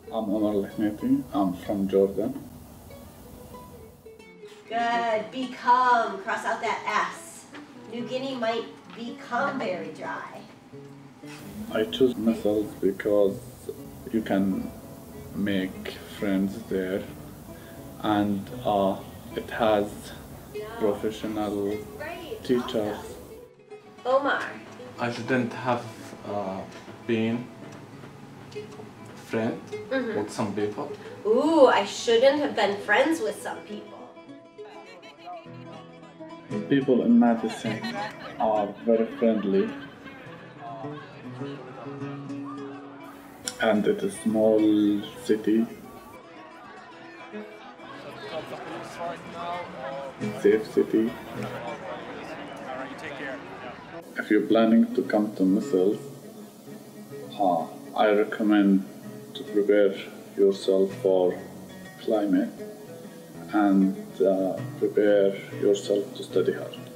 I'm Omar Alhnaity. I'm from Jordan. Good. Become. Cross out that S. New Guinea might become very dry. I choose MESLS because you can make friends there, and it has professional teachers. Omar. I shouldn't have been friend with some people. Ooh, I shouldn't have been friends with some people. People in Madison are very friendly, and it's a small city. Safe city. If you're planning to come to MESLS, I recommend to prepare yourself for climate and prepare yourself to study hard.